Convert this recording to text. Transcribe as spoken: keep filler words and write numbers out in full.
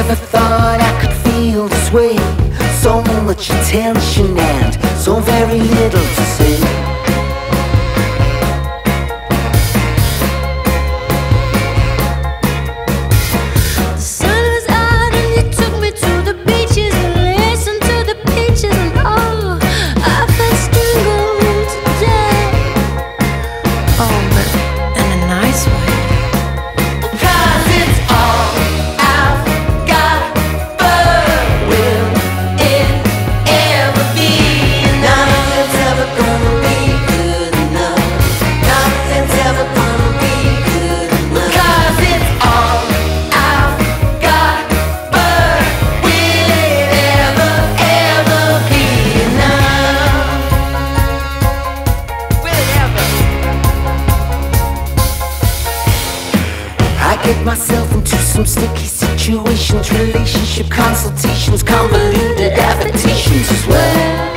never thought I could feel this way. So much attention and so very little to say. Myself into some sticky situations, relationship consultations, convoluted adaptations as well.